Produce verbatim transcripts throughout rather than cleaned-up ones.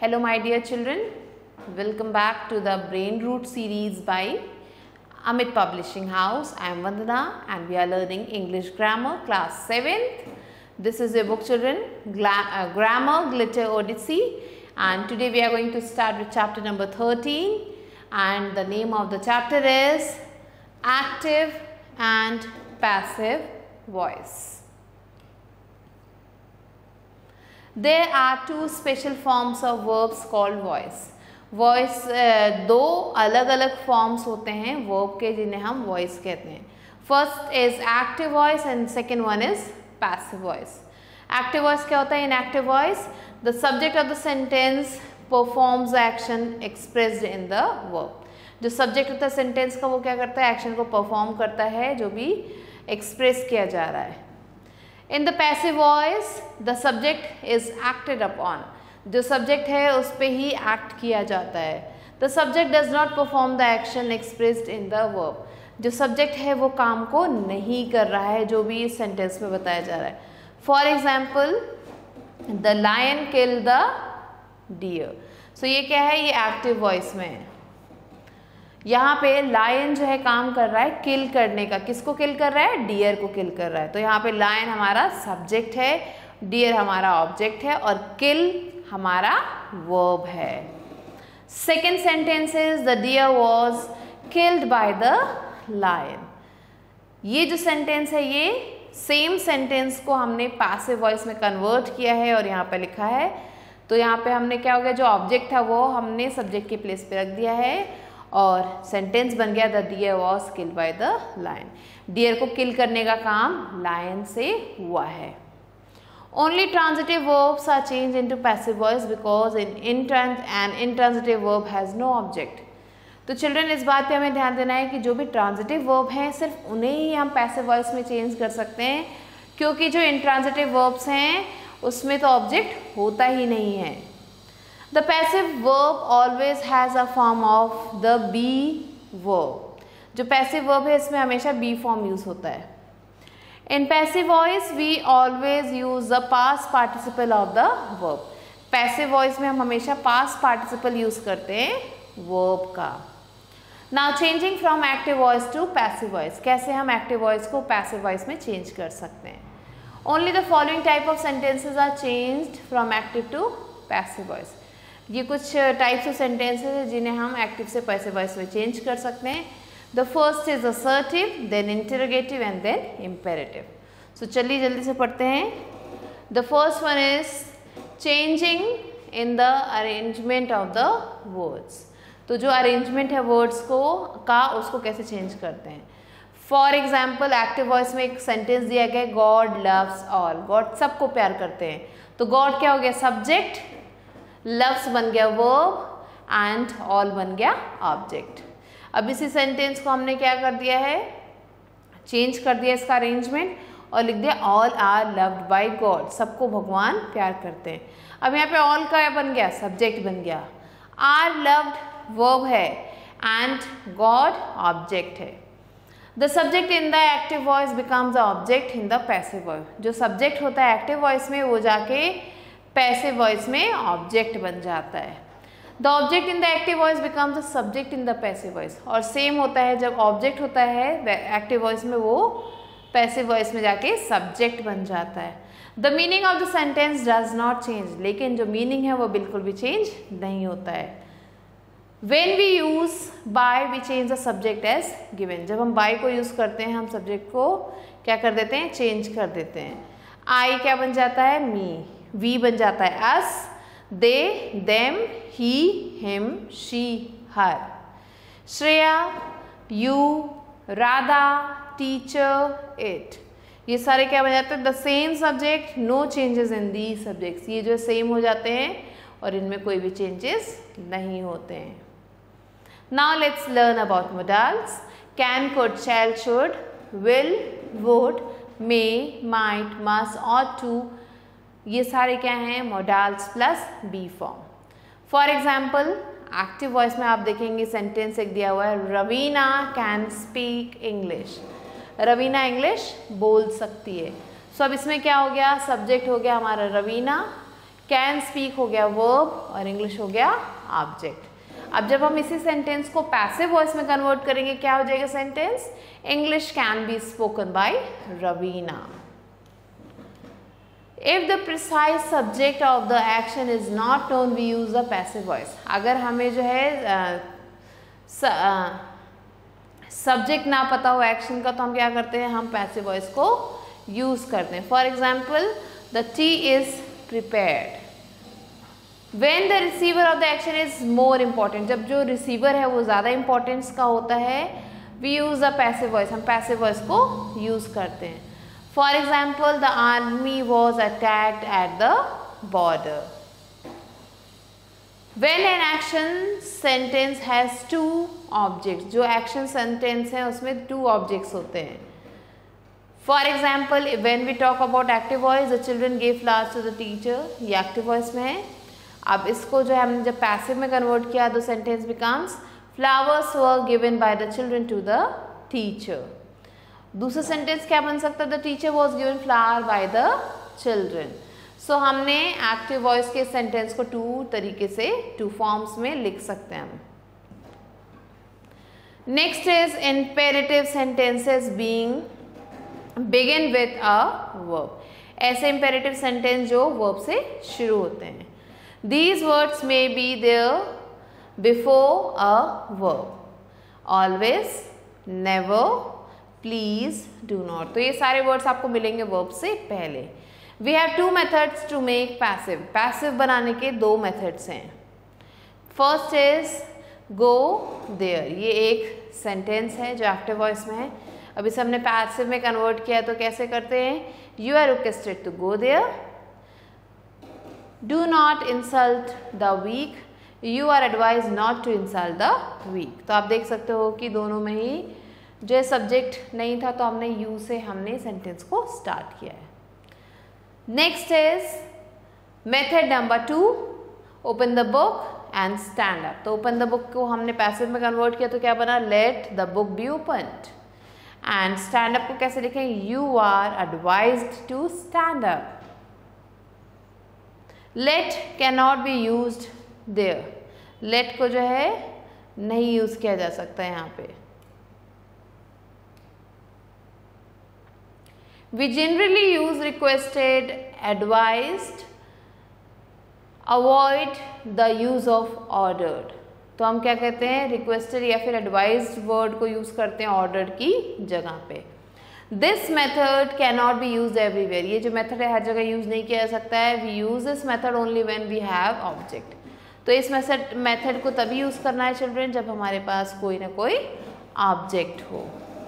Hello my dear children, welcome back to the Brain Root series by Amit Publishing House. I am Vandana and we are learning English Grammar class seventh. This is your book children, Gla uh, Grammar Glitter Odyssey, and today we are going to start with chapter number thirteen, and the name of the chapter is Active and Passive Voice. There are two special forms of verbs called voice. Voice uh, दो अलग अलग forms होते हैं verb के जिन्हें हम voice कहते हैं. First is active voice and second one is passive voice. Active voice क्या होता है? In active voice, the subject of the sentence performs the action expressed in the verb. जो subject होता है sentence का वो क्या करता है? Action को perform करता है जो भी express किया जा रहा है. In the passive voice, the subject is acted upon. जो subject है उस पे ही act किया जाता है. The subject does not perform the action expressed in the verb. जो subject है वो काम को नहीं कर रहा है जो भी इस sentence में बताया जा रहा है. For example, the lion killed the deer. So ये क्या है? ये active voice में है. यहाँ पे लायन जो है काम कर रहा है किल करने का. किसको किल कर रहा है? डियर को किल कर रहा है. तो यहाँ पे लायन हमारा सब्जेक्ट है, डियर हमारा ऑब्जेक्ट है और किल हमारा वर्ब है. Second sentence is the deer was killed by the lion. ये जो सेंटेंस है ये सेम सेंटेंस को हमने पैसिव वॉइस में कन्वर्ट किया है और यहाँ पे लिखा है. तो यहाँ पे हमने क्या हो गया, जो ऑब्जेक्ट था वो हमने सब्जेक्ट के प्लेस पे रख दिया है और सेंटेंस बन गया the deer was killed by the lion. Deer को किल करने का काम लायन से हुआ है. Only transitive verbs are change into passive voice because in an intransitive verb has no object. तो चिल्ड्रन इस बात पे हमें ध्यान देना है कि जो भी ट्रांजिटिव वर्ब हैं सिर्फ उन्हें ही हम पैसिव वॉइस में चेंज कर सकते हैं, क्योंकि जो इंट्रांजिटिव वर्ब्स हैं उसमें तो ऑब्जेक्ट होता ही नहीं है. The passive verb always has a form of the be verb. जो passive verb है इसमें हमेशा be form use होता है. In passive voice we always use the past participle of the verb. Passive voice में हम हमेशा past participle use करते हैं verb का. Now changing from active voice to passive voice. कैसे हम active voice को passive voice में change कर सकते हैं? Only the following type of sentences are changed from active to passive voice. ये कुछ टाइप्स ऑफ सेंटेंसेस हैं जिन्हें हम एक्टिव से पैसिव वॉइस में चेंज कर सकते हैं. The first is assertive, then interrogative and then imperative. So चलिए जल्दी से पढ़ते हैं. The first one is changing in the arrangement of the words. तो जो अरेंजमेंट है वर्ड्स को का उसको कैसे चेंज करते हैं. फॉर एग्जाम्पल एक्टिव वॉइस में एक सेंटेंस दिया गया, गॉड लव्स ऑल. गॉड सबको प्यार करते हैं. तो गॉड क्या हो गया? सब्जेक्ट, लव्स बन गया वर्ब एंड ऑल बन गया ऑब्जेक्ट. अब इसी सेंटेंस को हमने क्या कर दिया है, चेंज कर दिया इसका अरेंजमेंट और लिख दिया all are loved by God. सबको भगवान प्यार करते हैं. अब यहाँ पे ऑल का बन गया, सब्जेक्ट बन गया. आर लव्ड वर्ब है एंड गॉड ऑब्जेक्ट है. The subject in the active voice becomes the object in the passive voice. जो सब्जेक्ट होता है एक्टिव वॉइस में वो जाके पैसिव वॉइस में ऑब्जेक्ट बन जाता है. The object in the active voice becomes the subject in the passive voice. और सेम होता है जब ऑब्जेक्ट होता है एक्टिव वॉइस में वो पैसिव वॉइस में जाके सब्जेक्ट बन जाता है. The meaning of the sentence does not change. लेकिन जो मीनिंग है वो बिल्कुल भी चेंज नहीं होता है. When we use by we change the subject as given. जब हम बाय को यूज करते हैं हम सब्जेक्ट को क्या कर देते हैं? चेंज कर देते हैं. आई क्या बन जाता है? मी. वी बन जाता है us. They, them, he, him, she, her. Shreya, you, Radha, teacher, it. ये सारे क्या बन जाते हैं? The same subject, no changes in the subjects. ये जो सेम हो जाते हैं और इनमें कोई भी चेंजेस नहीं होते हैं. Now let's learn about modals. Can, could, shall, should, will, would, may, might, must, ought to. ये सारे क्या हैं? Modals plus be form. For example active voice में आप देखेंगे सेंटेंस एक दिया हुआ है, Raveena can speak English. Raveena English बोल सकती है. सो so, अब इसमें क्या हो गया? सब्जेक्ट हो गया हमारा रवीना, कैन स्पीक हो गया वर्ब और इंग्लिश हो गया ऑब्जेक्ट। अब जब हम इसी सेंटेंस को पैसिव वॉइस में कन्वर्ट करेंगे क्या हो जाएगा sentence? English can be spoken by Raveena. If the precise subject of the action is not known, we use the passive voice. अगर हमें जो है सब्जेक्ट uh, ना पता हो एक्शन का तो हम क्या करते हैं? हम पैसिव वॉइस को यूज करते हैं। For example, the tea is prepared. When the receiver of the action is more important, जब जो रिसीवर है वो ज़्यादा इंपॉर्टेंस का होता है, we use a passive voice, हम पैसिव वॉइस को यूज करते हैं। For example, the army was attacked at the border. When an action sentence has two objects, जो action sentence है उसमें two objects होते हैं। For example, when we talk about active voice, the children gave flowers to the teacher, ये active voice में है। अब इसको जो है हमने जब पैसिव में कन्वर्ट किया तो sentence becomes flowers were given by the children to the teacher. दूसरा सेंटेंस क्या बन सकता है? The teacher was given flower by the children. So हमने एक्टिव वॉइस के सेंटेंस को टू तरीके से टू फॉर्म्स में लिख सकते हैं हम। Next is imperative sentences being begin with a verb. ऐसे इम्पेरेटिव सेंटेंस जो वर्ब से शुरू होते हैं। These words may be there before a verb. Always, never, please, do not. तो ये सारे words आपको मिलेंगे verb से पहले। We have two methods to make passive. Passive बनाने के दो methods हैं। First is go there. ये एक sentence है जो active voice में है। अब इसे हमने passive में convert किया तो कैसे करते हैं? You are requested to go there. Do not insult the weak. You are advised not to insult the weak. तो आप देख सकते हो कि दोनों में ही जो सब्जेक्ट नहीं था तो हमने you से हमने सेंटेंस को स्टार्ट किया है। Next is method number two, open the book and stand up. तो ओपन द बुक को हमने पैसिव में कन्वर्ट किया तो क्या बना? Let the book be opened. And stand up को कैसे लिखें? You are advised to stand up. Let cannot be used there. Let को जो है नहीं यूज किया जा सकता है यहाँ पे। We generally use requested, advised, avoid the use of ordered. तो हम क्या कहते हैं? requested या फिर advised वर्ड को यूज करते हैं ordered की जगह पे। This method cannot be used everywhere. ये जो मेथड है हर जगह यूज नहीं किया जा सकता है। We use this method only when we have object. तो इस मेथड मेथड को तभी यूज करना है चिल्ड्रन जब हमारे पास कोई ना कोई ऑब्जेक्ट हो।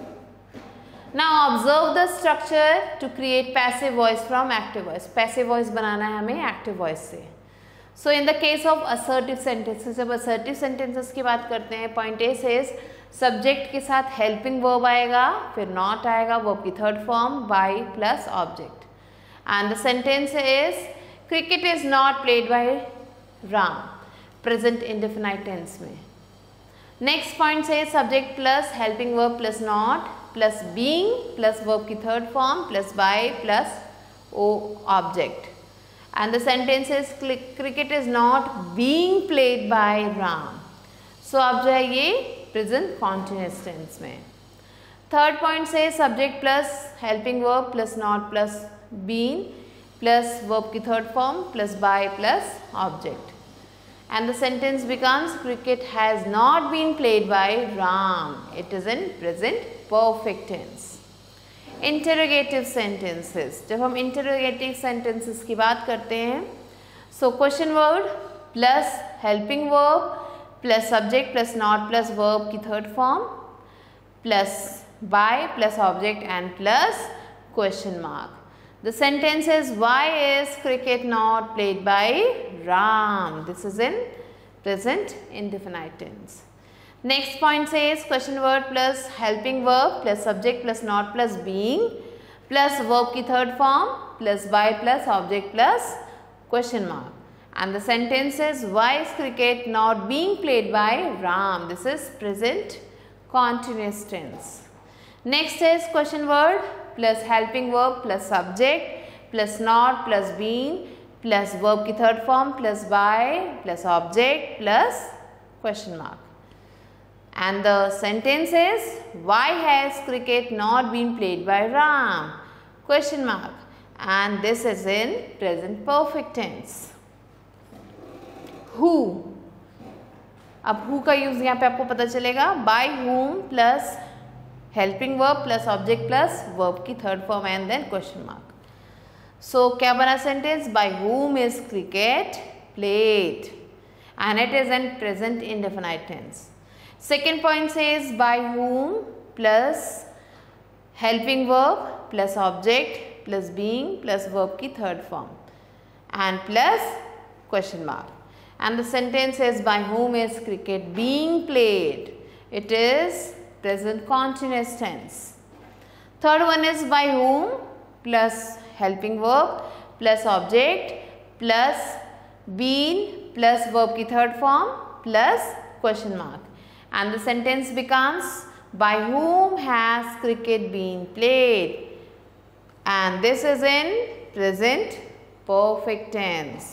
Now observe the structure to create passive voice from active voice. Passive voice बनाना है हमें active voice से। So in the case of assertive sentences, जब assertive sentences की बात करते हैं, point A says सब्जेक्ट के साथ हेल्पिंग वर्ब आएगा, फिर नॉट आएगा, वर्ब की third form by plus object. And the sentence is cricket is not played by Ram, present indefinite tense में। नेक्स्ट पॉइंट से subject plus helping verb plus not plus being plus verb की third form plus by plus O object. And the sentence is cricket is not being played by Ram. So अब जो है ये present continuous tense में। Third point से subject plus helping verb plus not plus being plus verb की third form plus by plus object. And the sentence becomes cricket has not been played by Ram, it is in present perfect tense. Interrogative sentences, जब हम interrogative sentences की बात करते हैं, so question word plus helping verb plus subject plus not plus verb की third form plus by plus object and plus question mark. The sentence is why is cricket not played by Ram, this is in present indefinite tense. Next point is question word plus helping verb plus subject plus not plus being plus verb की third form plus by plus object plus question mark. And the sentence is why is cricket not being played by Ram? This is present continuous tense. Next is question word plus helping verb plus subject plus not plus being plus verb की third form plus by plus object plus question mark. And the sentence is, why has cricket not been played by Ram? Question mark. And this is in present perfect tense. Who. अब who का use यहाँ पे आपको पता चलेगा. By whom plus helping verb plus object plus verb की third form and then question mark. So क्या बना sentence? By whom is cricket played? And it is in present indefinite tense. Second point says by whom plus helping verb plus object plus being plus verb की third form and plus question mark. And the sentence says by whom is cricket being played? It is present continuous tense. Third one is by whom plus helping verb plus object plus been plus verb की third form plus question mark. And the sentence becomes, by whom has cricket been played? And this is in present perfect tense.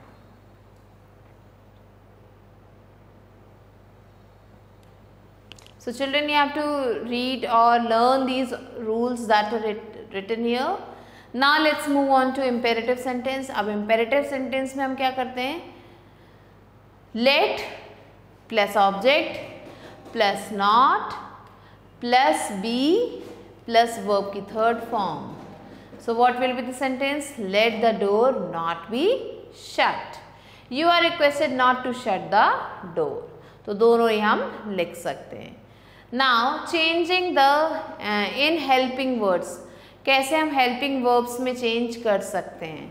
So children, you have to read or learn these rules that are writ written here. Now let's move on to imperative sentence. अब imperative sentence में हम क्या करते हैं? Let plus object plus not plus be plus verb की third form. So what will be the sentence? Let the door not be shut. You are requested not to shut the door. तो दोनों ही हम लिख सकते हैं. Now changing the uh, in helping words. कैसे हम helping verbs में change कर सकते हैं?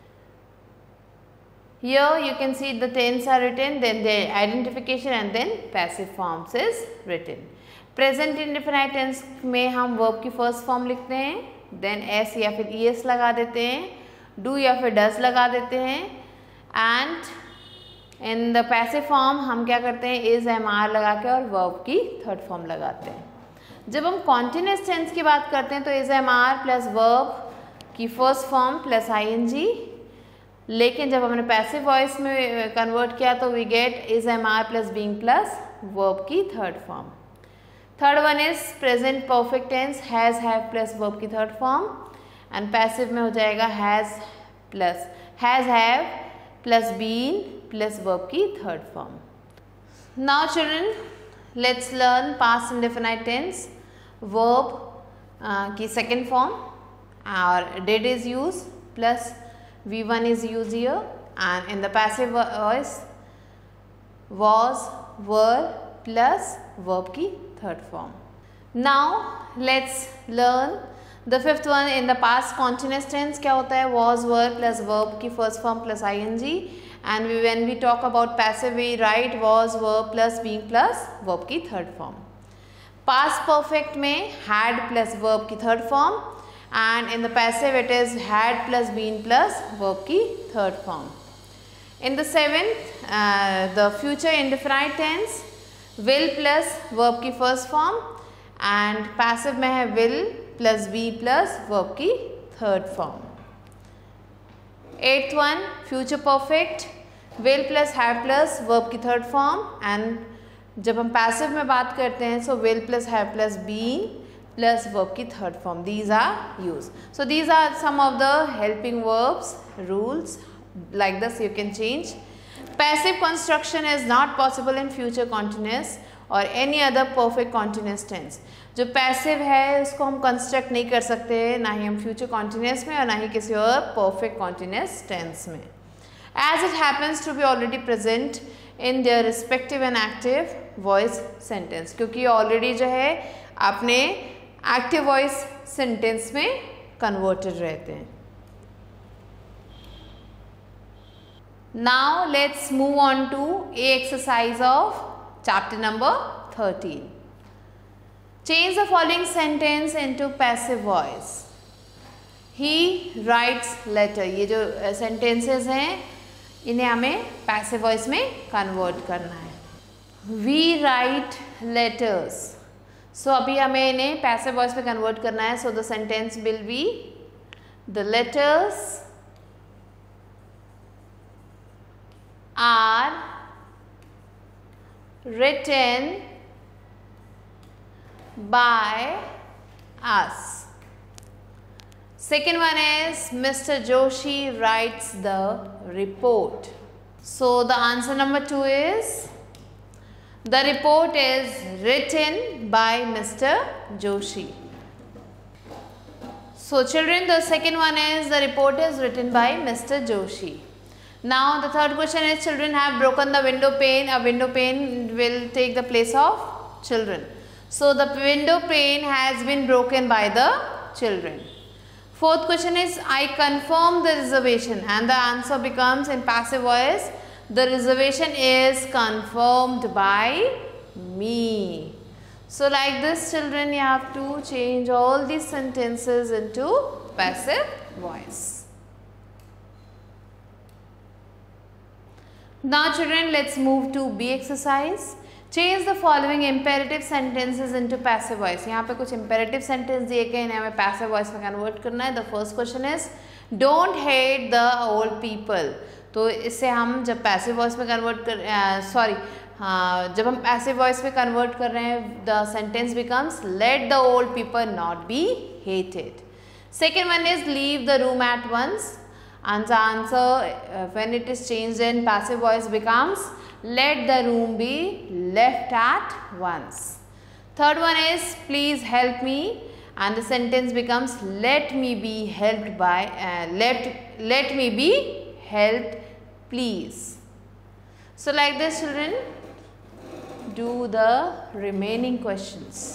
Here you can see the tense are written, then the identification and then passive forms is written. Present indefinite tense में हम verb की first form लिखते हैं, then s या फिर es लगा देते हैं, do या फिर does लगा देते हैं, and in the passive form हम क्या करते हैं, is mr लगा के और verb की third form लगाते हैं. जब हम continuous tense की बात करते हैं तो is mr plus verb की first form plus ing, लेकिन जब हमने पैसिव वॉइस में कन्वर्ट किया तो we get is am are plus being plus verb की third form. Third one is present perfect tense has have plus verb की third form and passive में हो जाएगा has plus has have plus been plus verb की third form. Now children let's learn past indefinite tense. Verb की second form और did is use plus V one is used here, and in the passive voice was, were plus verb की third form. Now let's learn the fifth one. In the past continuous tense क्या होता है? Was, were plus verb की first form plus ing, and we, when we talk about passive we write was, were plus being plus verb की third form. Past perfect में had plus verb की third form, and in the passive it is had plus been plus verb की third form. In the seventh, uh, the future indefinite tense will plus verb की first form and passive में है will plus be plus verb की third form. Eighth one, future perfect will plus have plus verb की third form, and जब हम passive में बात करते हैं so will plus have plus being plus verb की third form. These are used. So these are some of the helping verbs rules. Like this you can change. Passive construction is not possible in future continuous or any other perfect continuous tense. जो passive है उसको हम construct नहीं कर सकते, ना ही हम future continuous में और ना ही किसी और perfect continuous tense में. As it happens to be already present in their respective and active voice sentence. क्योंकि already जो है आपने एक्टिव वॉइस सेंटेंस में कन्वर्टेड रहते हैं. Now let's move on to a exercise of chapter number thirteen. Change the following sentence into passive voice. He writes letter. ये जो sentences हैं इन्हें हमें पैसिव वॉइस में कन्वर्ट करना है. We write letters. So so, अभी हमें इन्हें पैसिव वॉइस में कन्वर्ट करना है. So the sentence will be the letters are written by us. Second one is Mister Joshi writes the report. So the answer number two is the report is written by Mister Joshi. So children, the second one is the report is written by Mister Joshi. Now the third question is children have broken the window pane. A window pane will take the place of children. So the window pane has been broken by the children. Fourth question is I confirm the reservation, and the answer becomes in passive voice, the reservation is confirmed by me. So like this children, you have to change all these sentences into passive voice. Now children, let's move to B exercise. Change the following imperative sentences into passive voice. यहाँ पे कुछ imperative sentence दिए गए हैं, हमें passive voice में convert करना है. The first question is don't hate the old people. तो इससे हम जब passive voice में convert कर सॉरी uh, हाँ जब हम passive voice में convert कर रहे हैं, the sentence becomes let the old people not be hated. Second one is leave the room at once. And the answer uh, when it is changed in passive voice becomes let the room be left at once. Third one is please help me, and the sentence becomes let me be helped by uh, let let me be helped please. So like this children, do the remaining questions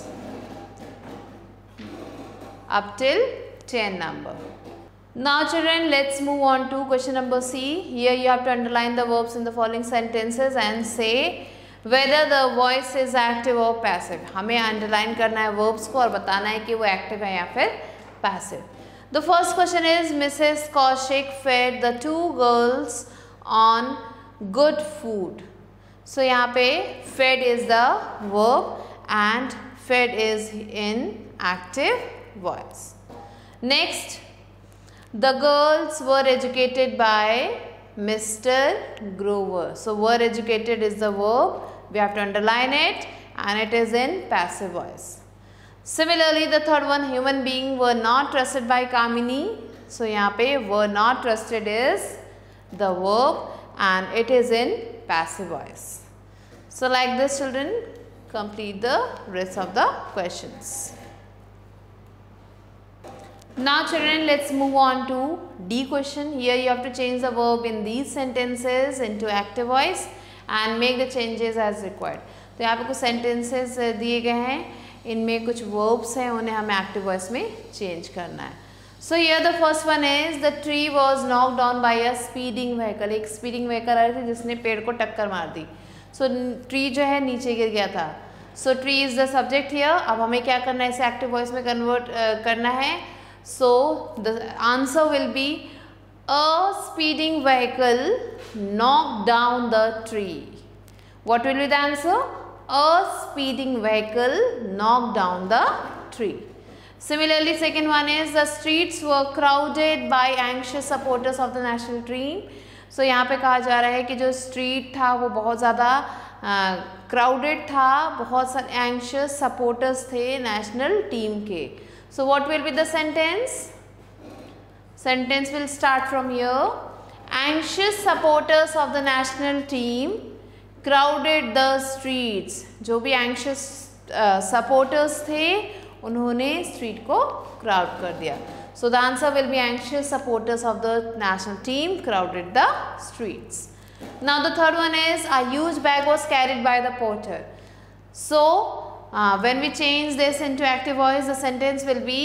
up till ten number. Now children, let's move on to question number C. Here you have to underline the verbs in the following sentences and say whether the voice is active or passive. हमें underline करना है verbs को और बताना है कि वो active है या फिर passive. The first question is Missus Kaushik fed the two girls on good food. So यहाँ पे fed is the verb and fed is in active voice. Next, the girls were educated by Mister Grover. So were educated is the verb. We have to underline it and it is in passive voice. Similarly, the third one, human beings were not trusted by Kamini. So यहाँ पे were not trusted is the verb and it is in passive voice. So like this children, complete the rest of the questions. Now children, let's move on to D question. Here you have to change the verb in these sentences into active voice and make the changes as required. तो यहाँ पे कुछ sentences दिए गए हैं, इनमें कुछ verbs हैं, उन्हें हमें active voice में change करना है. So here the first one is the tree was knocked down by a speeding vehicle. एक speeding vehicle आई थी जिसने पेड़ को टक्कर मार दी. So tree जो है नीचे गिर गया था. So tree is the subject here. अब हमें क्या करना है, इसे active voice में convert uh, करना है. So the answer will be a speeding vehicle knocked down the tree. What will be the answer? A speeding vehicle knocked down the tree. Similarly, second one is the streets were crowded by anxious supporters of the national team. So यहाँ पे कहा जा रहा है कि जो street था वो बहुत ज़्यादा crowded था, बहुत सारे anxious supporters थे national team के. So what will be the sentence? Sentence will start from here. Anxious supporters of the national team crowded the streets. जो भी anxious uh, supporters थे, उन्होंने street को crowd कर दिया. So the answer will be anxious supporters of the national team crowded the streets. Now the third one is a huge bag was carried by the porter. So Uh, when we change this into active voice, the sentence will be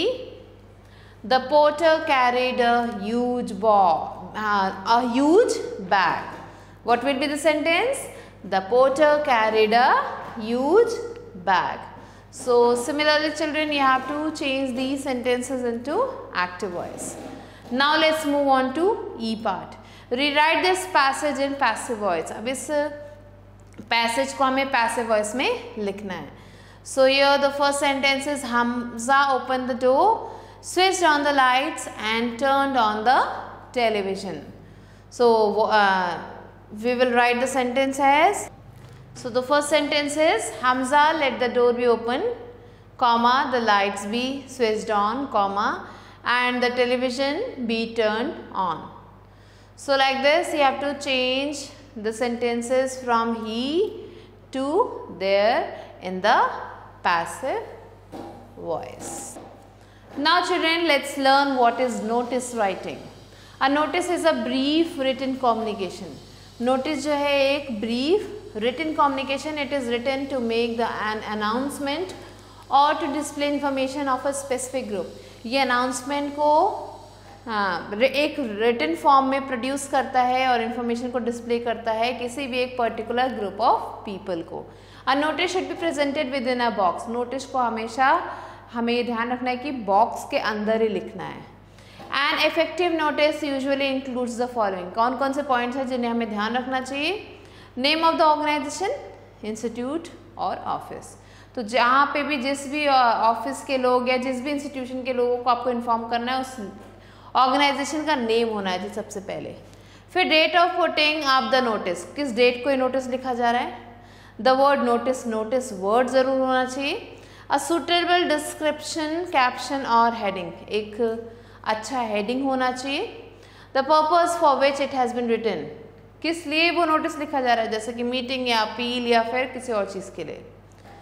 the porter carried a huge ball, uh, a huge bag. What will be the sentence? The porter carried a huge bag. So similarly children, you have to change these sentences into active voice. Now let's move on to E part. Rewrite this passage in passive voice. अब इस passage को हमें passive voice में लिखना है. So here the first sentence is Hamza opened the door, switched on the lights and turned on the television. So uh, we will write the sentence as, so the first sentence is Hamza, let the door be open, comma, the lights be switched on, comma, and the television be turned on. So like this you have to change the sentences from he to there in the passive voice. Now children, let's learn what is notice writing. A notice is a brief written communication. Notice जो है एक brief written communication. It is written to make the an announcement or to display information of a specific group. ये announcement को हाँ एक written form में produce करता है और information को display करता है किसी भी एक particular group of people को. A notice should be presented within a box. Notice को हमेशा हमें ये ध्यान रखना है कि बॉक्स के अंदर ही लिखना है. And effective notice usually includes the following. कौन कौन से पॉइंट्स हैं जिन्हें हमें ध्यान रखना चाहिए? Name of the organization, institute और ऑफिस. तो जहाँ पे भी जिस भी ऑफिस के लोग या जिस भी इंस्टीट्यूशन के लोगों को आपको इन्फॉर्म करना है उस ऑर्गेनाइजेशन का नेम होना चाहिए सबसे पहले. फिर date of putting of the notice, किस डेट को ये नोटिस लिखा जा रहा है. The word notice, notice word ज़रूर होना चाहिए. अ सुटेबल डिस्क्रिप्शन, कैप्शन और हेडिंग, एक अच्छा हेडिंग होना चाहिए. The purpose for which it has been written, किस लिए वो नोटिस लिखा जा रहा है, जैसे कि मीटिंग या अपील या फिर किसी और चीज़ के लिए.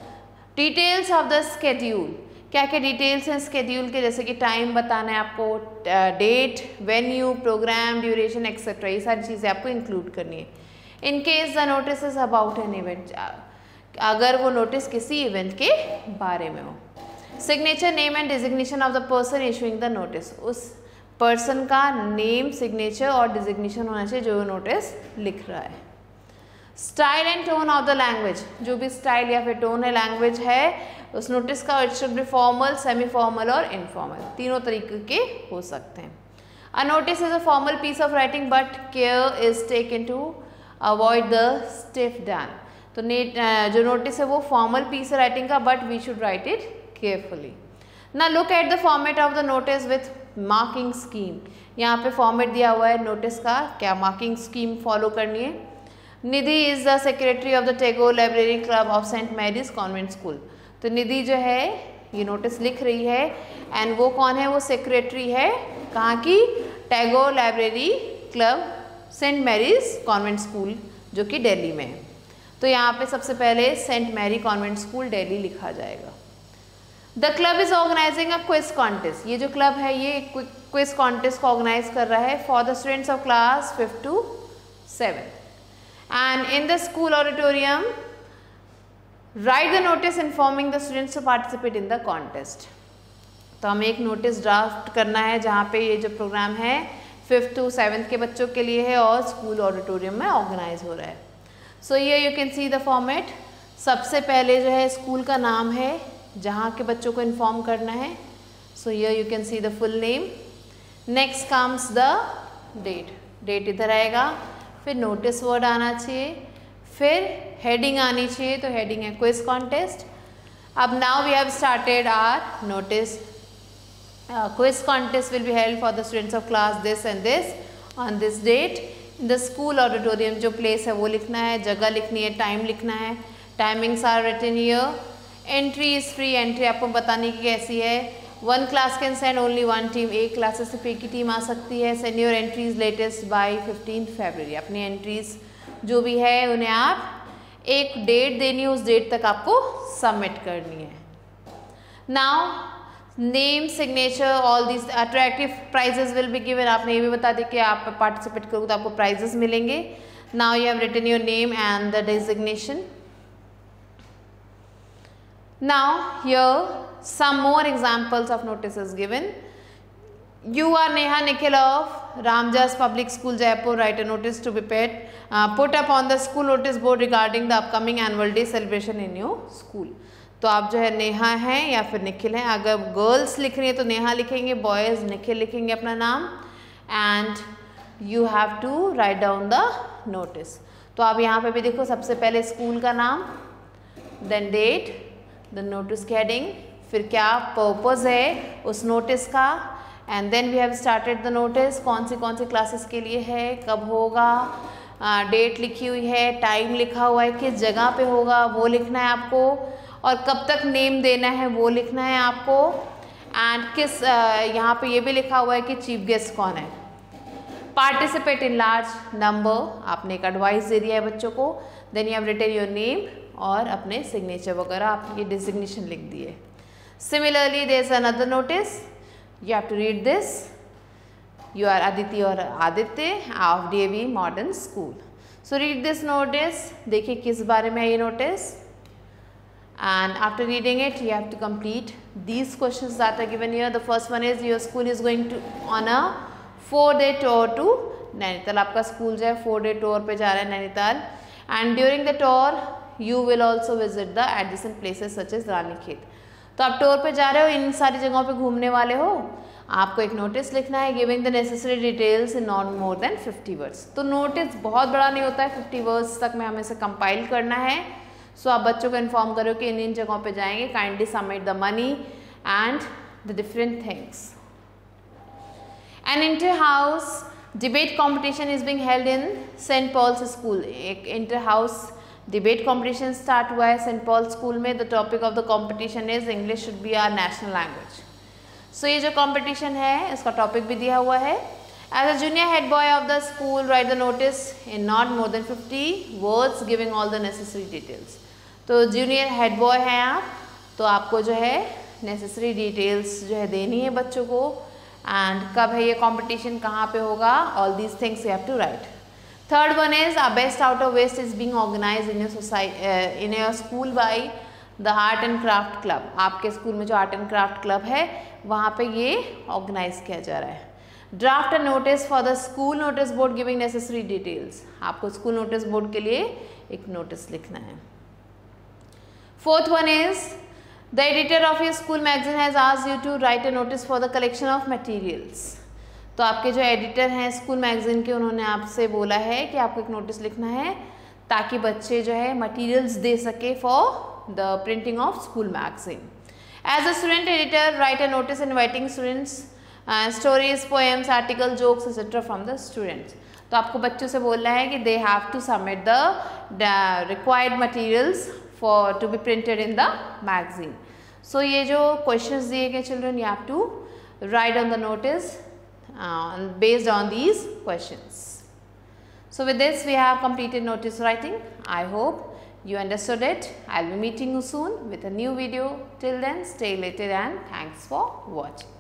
डिटेल्स ऑफ द स्केड्यूल, क्या क्या डिटेल्स हैं स्केड्यूल के, जैसे कि टाइम बताना है आपको, date, venue, programme, duration etcetera, ये सारी चीज़ें आपको इंक्लूड करनी है. In case the notice is about an event, अगर वो नोटिस किसी इवेंट के बारे में हो. Signature, name and designation of the person issuing the notice, उस पर्सन का नेम, सिग्नेचर और डिजिग्नेशन होना चाहिए जो नोटिस लिख रहा है. Style and tone of the language, जो भी स्टाइल या फिर टोन है लैंग्वेज है उस नोटिस का, it should be formal, semi formal और इनफॉर्मल, तीनों तरीके के हो सकते हैं. A notice is a formal piece of writing but care is taken to avoid the stiff then. तो जो नोटिस है वो फॉर्मल पीस है राइटिंग का, but we should write it carefully. ना look at the format of the notice with marking scheme, यहाँ पे format दिया हुआ है नोटिस का, क्या मार्किंग स्कीम फॉलो करनी है. Nidhi is the secretary of the Tagore library club of saint Mary's convent school. तो निधि जो है ये नोटिस लिख रही है एंड वो कौन है, वो सेक्रेटरी है कहाँ की, Tagore library club saint Mary's convent school जो कि दिल्ली में है. तो यहाँ पे सबसे पहले saint Mary convent school Delhi लिखा जाएगा. The club is organising a quiz contest, ये जो क्लब है ये क्विज कॉन्टेस्ट को ऑर्गेनाइज कर रहा है for the students of class fifth to seventh. And in the school auditorium write the notice informing the students to participate in the contest. तो हमें एक नोटिस ड्राफ्ट करना है जहाँ पे ये जो प्रोग्राम है फिफ्थ टू सेवेंथ के बच्चों के लिए है और स्कूल ऑडिटोरियम में ऑर्गेनाइज हो रहा है. सो ये you can see the format. सबसे पहले जो है स्कूल का नाम है जहाँ के बच्चों को इन्फॉर्म करना है. सो ये you can see the full name. Next comes the date, date इधर आएगा. फिर नोटिस वर्ड आना चाहिए, फिर हेडिंग आनी चाहिए, तो हेडिंग है क्विज कॉन्टेस्ट. अब now we have started our notice. Quiz contest will be held for the students of class this and this on this date in the school auditorium. जो place है वो लिखना है, जगह लिखनी है, टाइम लिखना है. Timings are written here. Entry is free, entry आपको बताने की कैसी है. One class can send only one team, एक क्लासेस सिर्फ एक ही टीम आ सकती है. Send your entries latest by fifteen February, अपनी एंट्रीज जो भी है उन्हें आप एक डेट देनी है, उस डेट तक आपको सबमिट करनी है. Now name, signature, all this attractive prizes will be given. आपने ये भी बता दिया कि आप पार्टिसिपेट करोगे तो आपको प्राइजेस मिलेंगे. Now you have written your name and the designation. Now here some more examples of notices given. You are Neha Nikhil of Ramjas Public School Jaipur, write a notice to be paid, uh, put up on the school notice board regarding the upcoming annual day celebration in your school. तो आप जो है नेहा हैं या फिर निखिल हैं. अगर girls लिख रही है तो नेहा लिखेंगे, बॉयज़ निखिल लिखेंगे अपना नाम. And you have to write down the notice. तो आप यहाँ पे भी देखो, सबसे पहले स्कूल का नाम, देन डेट, द नोटिस की हेडिंग, फिर क्या पर्पज़ है उस नोटिस का, and then we have started the notice, कौन सी कौन सी क्लासेस के लिए है, कब होगा, डेट लिखी हुई है, टाइम लिखा हुआ है, किस जगह पे होगा वो लिखना है आपको, और कब तक नेम देना है वो लिखना है आपको, एंड किस यहाँ पे ये भी लिखा हुआ है कि चीफ गेस्ट कौन है। पार्टिसिपेट इन लार्ज नंबर, आपने एक एडवाइस दे दिया है बच्चों को। Then you have written your name और अपने सिग्नेचर वगैरह आपकी डिजिग्नेशन लिख दिए। Similarly there is another notice, you have to read this. You are Aditi or Aditya of D A V Modern School. So read this notice. देखिए किस बारे में है ये notice. And after reading it, you have to complete these questions that are given here. The first one is your school is going to on a four-day tour to Nainital. आपका school जो है four-day tour पे जा रहा है Nainital. And during the tour, you will also visit the adjacent places such as Ranikhet. तो आप tour पे जा रहे हो, इन सारी जगहों पे घूमने वाले हो, आपको एक नोटिस लिखना है giving the necessary details in not more than fifty words. तो नोटिस बहुत बड़ा नहीं होता है, फिफ्टी वर्ड्स तक में हमें इसे कंपाइल करना है। सो so, आप बच्चों को इन्फॉर्म करो कि इन इन जगहों पे जाएंगे, kindly submit the money and the different things. An inter house debate competition is being held in saint Paul's school. एक inter house debate competition start हुआ है सेंट पॉल स्कूल में। The topic of the competition is English should be our national language. So ये जो competition है इसका topic भी दिया हुआ है। As a junior head boy of the school write the notice in not more than fifty words giving all the necessary details. तो junior head boy हैं आप, तो आपको जो है नेसेसरी डिटेल्स जो है देनी है बच्चों को, एंड कब है ये कंपटीशन, कहाँ पे होगा, all these things you have to write. Third one is a best out of waste is being organised in your society in your school by the art and craft club. आपके school में जो art and craft club है वहाँ पे ये organise किया जा रहा है। Draft a notice for the school notice board giving necessary details. आपको स्कूल नोटिस बोर्ड के लिए एक नोटिस लिखना है। Fourth one is the editor of your school magazine has asked you to write a notice for the collection of materials. तो आपके जो editor हैं स्कूल मैगजीन के, उन्होंने आपसे बोला है कि आपको एक नोटिस लिखना है ताकि बच्चे जो है मटेरियल्स दे सके for the printing of school magazine. As a student editor, write a notice inviting students uh, stories, poems, articles, jokes, et cetera from the students. तो आपको बच्चों से बोलना है कि they have to submit the, the required materials for to be printed in the magazine. So ये जो questions दिए गए children, you have to write on the notice uh, based on these questions. So with this we have completed notice writing. I hope you understood it. I'll be meeting you soon with a new video. Till then, stay related and thanks for watching.